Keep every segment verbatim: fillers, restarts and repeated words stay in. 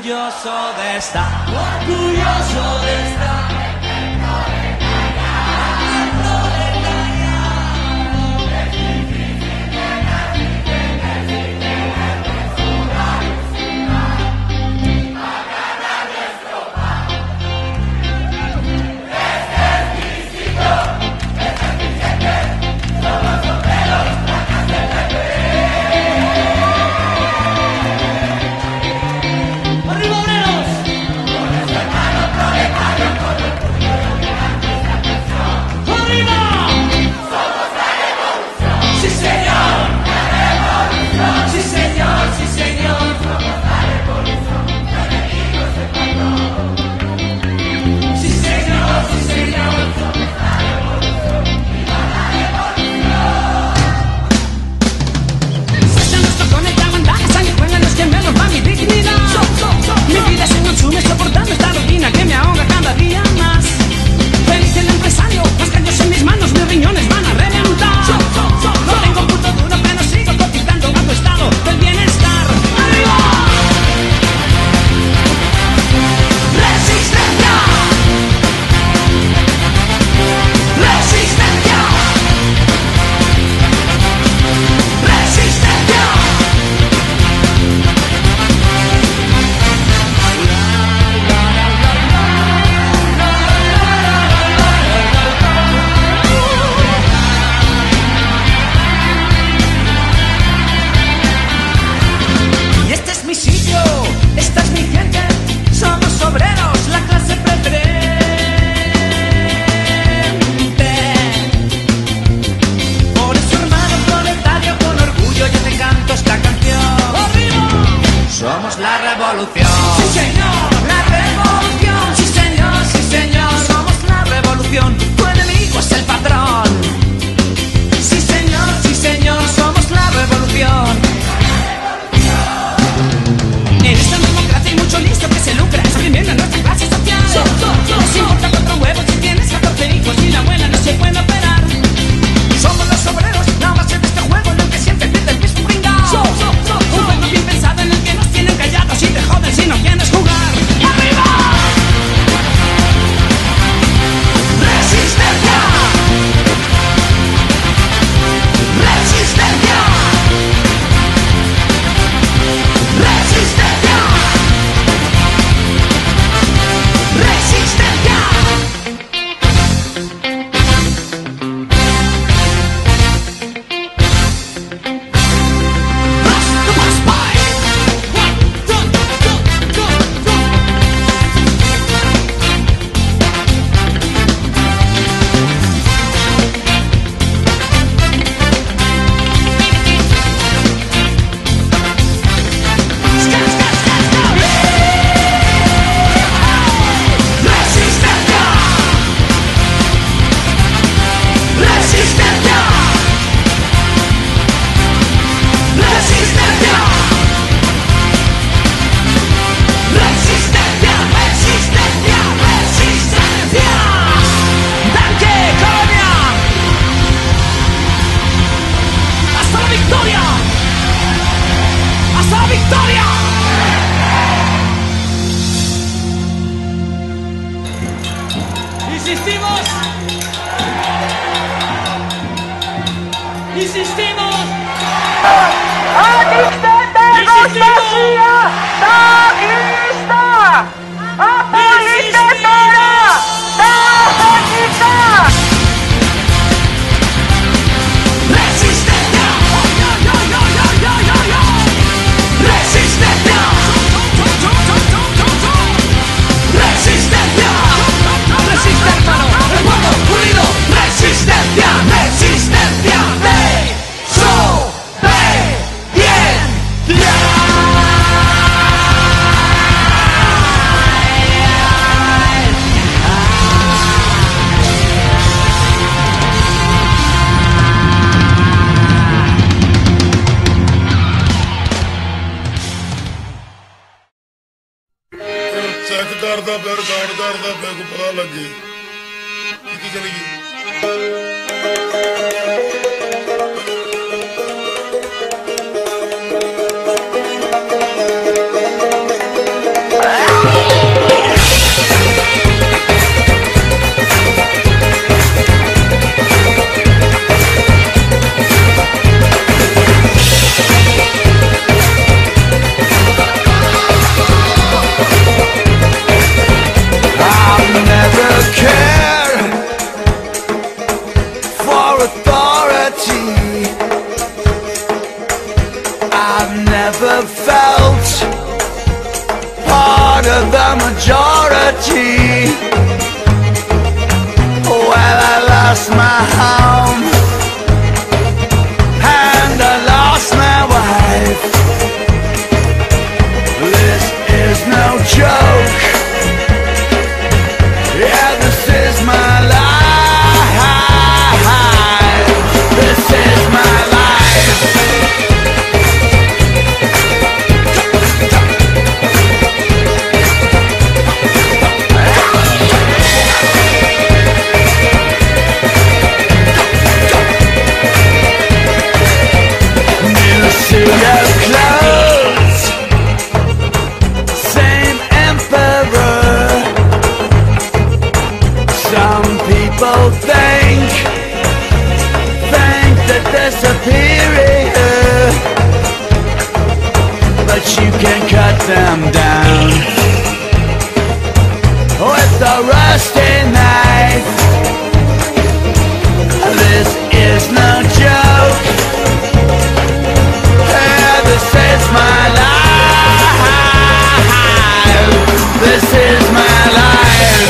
orgulloso de estar, orgulloso de estar. Soportando esta rutina que me ahoga cada día más. Feliz el empresario, más caños en mis manos, mis riñones van a reventar. No tengo un puto duro, pero sigo cotizando a tu estado del bienestar. ¡Arriba! ¡Resistencia! ¡Resistencia! ¡Resistencia! Esta es mi gente, somos obreros, la clase preferente. Por eso, hermano proletario, con orgullo yo te canto esta canción. ¡Arriba! Somos la revolución. Sí, señor, la revolución. Sí, señor, sí, señor. Somos la revolución. Tu enemigo es el patrón. Sí, señor, sí, señor. Somos la revolución. En esta democracia hay mucho listo que se lucra exprimiendo nuestra clase social. So, so, so, no se importa cuatro huevos si tienes catorce hijos y la abuela no se puede operar. Somos los obreros, la base de este juego en el que siempre pierde el mismo pringao. So, so, so, so. Un juego bien pensado en el que nos tienen callados y te joden si no quieres jugar. ¡Arriba! ¡Resistencia! ¡Resistencia! ¡Resistencia! ¡Resistencia! ¡Insistimos! ¡Insistimos! ¡Aquí democracia! ¡Aquí está! ¡Apolitectora! ¡Tajanita! ¡Resistencia! ¡Resistencia! ¡Resistencia! ¡Resiste, hermano! ¡El pueblo unido! ¡Resistencia! ¡Resistencia! ¡Desobediencia! Check ਕਰਦਾ ਫਿਰ ਗਾਣ ਕਰਦਾ ਫਿਰ ਕੋ ਪਤਾ ਲੱਗੇ ਕਿੱਥੇ ਚਲੀ ਗਈ have felt part of the majority. Well, I lost my home and I lost my wife. This is no joke. Yeah, this is my life. This is my life. New suit of clothes, same emperor. Some people think, think that they're superior, but you can cut them down with a rusty knife. This is no joke. Yeah, this is my life. This is my life.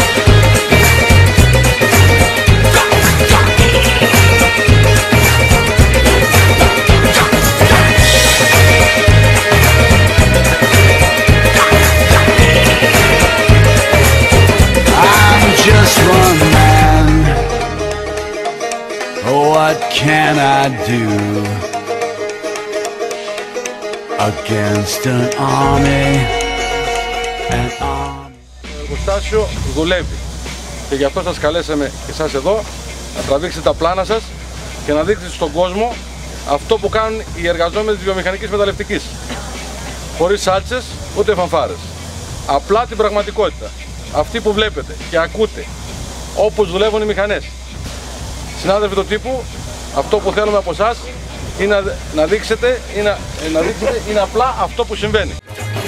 I'm just one man. What can I do against an army? An army. Το εργοστάσιο δουλεύει και γι' αυτό σας καλέσαμε και εσάς εδώ να τραβήξετε τα πλάνα σας και να δείξετε στον κόσμο αυτό που κάνουν οι εργαζόμενοι της βιομηχανικής μεταλλευτικής. Χωρίς σάλτσες ούτε φανφάρες. Απλά την πραγματικότητα. Αυτή που βλέπετε και ακούτε όπως δουλεύουν οι μηχανές. Συνάδελφοι του τύπου, αυτό που θέλουμε από εσάς είναι να, να δείξετε, είναι, να δείξετε είναι απλά αυτό που συμβαίνει.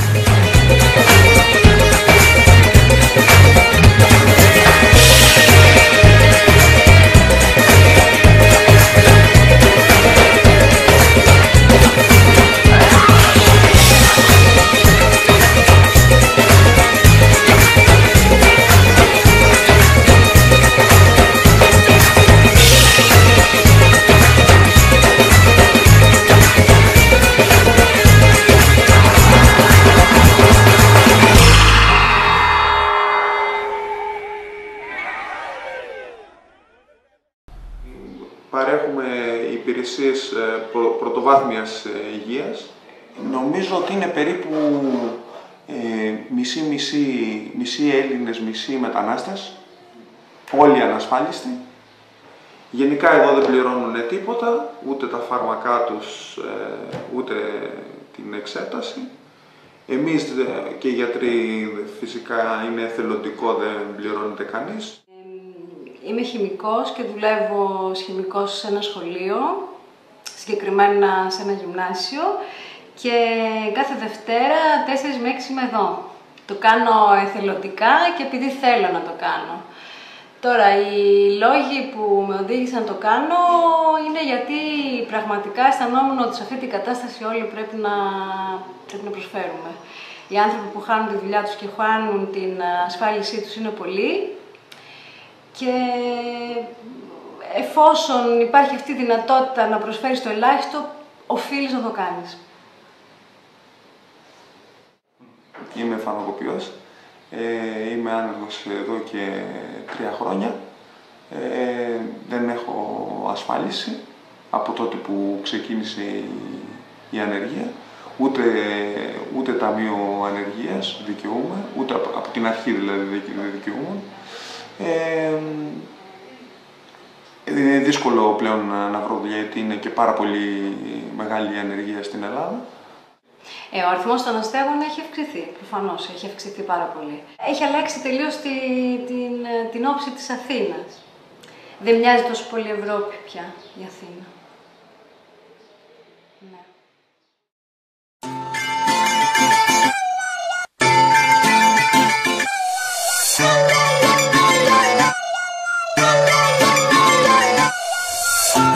Παρέχουμε υπηρεσίες πρω, πρωτοβάθμιας υγείας. Νομίζω ότι είναι περίπου ε, μισή, μισή, μισή Έλληνες, μισή μετανάστες, όλοι ανασφάλιστοι. Γενικά εδώ δεν πληρώνουν τίποτα, ούτε τα φάρμακά τους, ε, ούτε την εξέταση. Εμείς και οι γιατροί φυσικά είναι εθελοντικό, δεν πληρώνεται κανείς. Είμαι χημικός και δουλεύω ως χημικός σε ένα σχολείο, συγκεκριμένα σε ένα γυμνάσιο, και κάθε Δευτέρα τέσσερις με έξι είμαι εδώ. Το κάνω εθελοντικά και επειδή θέλω να το κάνω. Τώρα, οι λόγοι που με οδήγησαν να το κάνω είναι γιατί πραγματικά αισθανόμουν ότι σε αυτή την κατάσταση όλοι πρέπει να, πρέπει να προσφέρουμε. Οι άνθρωποι που χάνουν τη δουλειά τους και χάνουν την ασφάλισή τους είναι πολλοί. Και εφόσον υπάρχει αυτή η δυνατότητα να προσφέρεις το ελάχιστο, οφείλεις να το κάνεις. Είμαι φαρμακοποιός, ε, είμαι άνεργος εδώ και τρία χρόνια. Ε, δεν έχω ασφάλιση από τότε που ξεκίνησε η, η ανεργία. Ούτε, ούτε ταμείο ανεργίας δικαιούμαι, ούτε από, από την αρχή δηλαδή δεν δικαιούμαι. Ε, είναι δύσκολο πλέον να βρω δουλειά γιατί είναι και πάρα πολύ μεγάλη η ανεργία στην Ελλάδα. Ε, ο αριθμός των αστέγων έχει αυξηθεί, προφανώς έχει αυξηθεί πάρα πολύ. Έχει αλλάξει τελείως τη, την, την όψη της Αθήνας. Δεν μοιάζει τόσο πολύ Ευρώπη πια η Αθήνα. Ναι.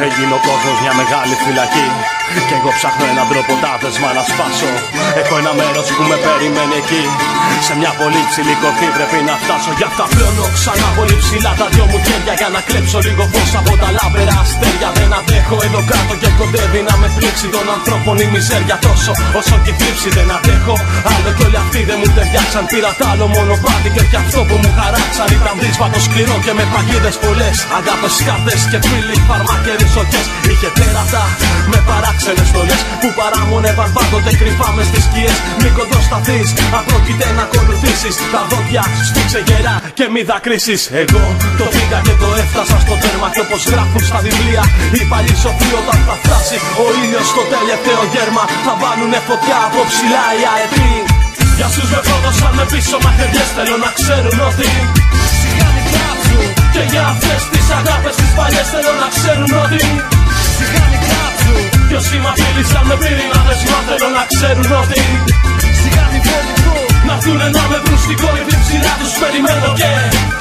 Έγινε ο κόσμος μια μεγάλη φυλακή κι εγώ ψάχνω έναν τρόπο τα δεσμά να σπάσω. Έχω ένα μέρος που με περιμένει εκεί, σε μια πολύ ψηλή κορφή πρέπει να φτάσω. Γι' αυτά πλώνω ξανά πολύ ψηλά τα δυο μου χέρια για να κλέψω λίγο φως από τα λάβερα αστέρια. Δεν αντέχω εδώ κάτω και κοντεύει να με πλήξει των ανθρώπων η μιζέρια τόσο όσο και η θλίψη. Δεν αντέχω άλλο κι όλοι αυτοί δεν μου ταιριάξαν. Πήρα τ' άλλο μονοπάτι και όχι αυτό που μου χαράξαν. Ήταν δύσβατο σκληρό και με παγίδες πολλές, αγάπες σκάτες και φίλοι φαρμάκεροι σοκές. Είχε τέρατα με παράξενες στολές που παράμονευαν πάντοτε κρυφά μες στις σκιές. Μην κοντοσταθείς, απρόκειται να ακολουθήσεις. Τα δόντια σφίξε γερά και μη δακρύσεις. Εγώ το πήγα και το έφτασα στο τέρμα κι όπως γράφουν στα βιβλία οι παλιοί σοφοί, όταν θα φτάσει ο ήλιος στο τελευταίο γέρμα θα βάλουνε φωτιά από ψηλά οι αετοί. Για όσους με πρόδωσαν με πίσω μαχαιριές θέλω να ξέρουν ότι σιγάνει κάψου. Και για αυτές τις αγάπες τις παλιές θέλω να ξέρουν ότι σιγάνει κάψου. Κι όσοι μ' απείλησαν με πύρινα δεσμά θέλω να ξέρουν ότι σιγάνει βολικό. Να έρθουνε να με βρουν στην κόρυφη ψηλά τους περιμένω και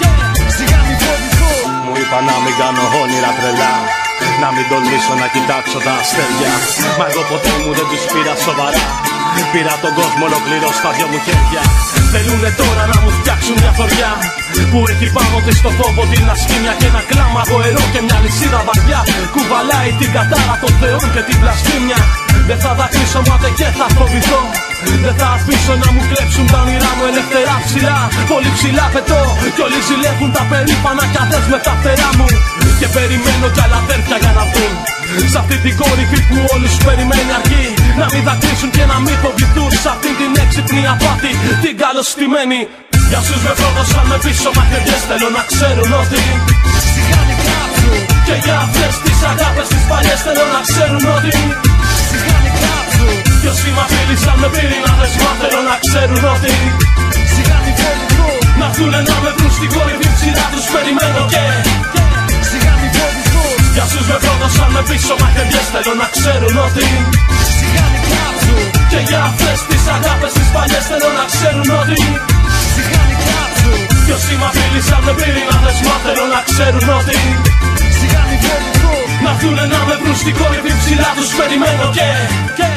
σιγάνει βολικό. Μου είπα να μην κάνω όνειρα τρελά, να μην τολμήσω να κοιτάξω τα αστέρια. Μα εγώ ποτέ μου δεν τους πήρα σοβαρά. Πήρα τον κόσμο ολοκληρώ στα δυο μου χέρια. Θέλουνε τώρα να μου φτιάξουν μια φοριά που έχει πάνω της το φόβο, την ασχήμια και ένα κλάμα γοερό και μια λυσίδα βαριά. Κουβαλάει την κατάρα των θεών και την βλασφήμια. Δεν θα δακρύσω μάτε και θα φοβηθώ. Δεν θα αφήσω να μου κλέψουν τα όνειρά μου ελευθερά ψηλά. Πολύ ψηλά πετώ κι όλοι ζηλεύουν τα περήφανα κι αδές με τα φτερά μου. Και περιμένω κι άλλα αδέρφια για να βγουν σ' αυτή την κορυφή που όλους περιμένει αρκεί. Να μην δακρύσουν και να μην φοβηθούν σ' αυτή την έξυπνη απάτη την καλωστημένη. Για όσους με πρόδωσαν με πίσω μαχαιριές θέλω να ξέρουν ότι σιγάνει κάψου. Και για αυτές τις αγάπες τις παλιές θέλω να ξέρουν ότι σιγάνει κάψου. Κι όσοι μ' απείλησαν με πύρινα δεσμά θέλω να ξέρουν ότι σιγάνει βολικό. Να έρθουνε να με βρουν στην κορυφή ψηλά τους περιμένω και σιγάνει βολικό. Για όσους με πρόδωσαν με πίσω μαχαιριές θέλω να ξέρουν ότι σιγάνει κάψου. Και για αυτές τις αγάπες τις παλιές θέλω να ξέρουν ότι σιγάνει κάψου. Κι όσοι μ' απείλησαν με πύρινα δεσμά θέλω να ξέρουν ότι σιγάνει βολικό. Να έρθουνε να με βρουν στην κορυφή ψηλά τους περιμένω και